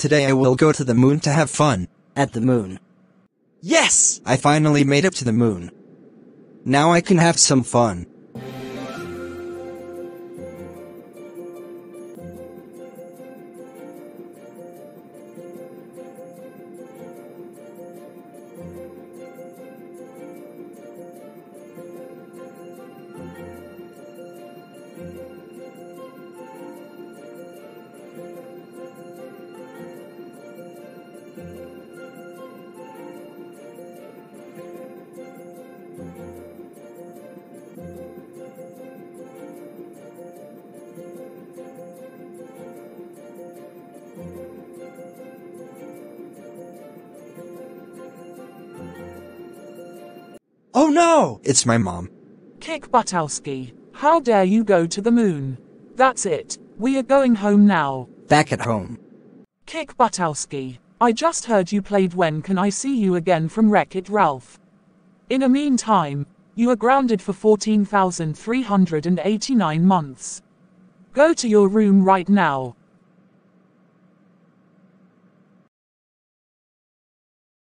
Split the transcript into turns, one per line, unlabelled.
Today I will go to the moon to have fun.
At the moon.
Yes! I finally made it to the moon. Now I can have some fun. Oh no! It's my mom.
Kick Butowski. How dare you go to the moon? That's it. We are going home now.
Back at home.
Kick Butowski. I just heard you played When Can I See You Again from Wreck-It Ralph. In the meantime, you are grounded for 14,389 months. Go to your room right now.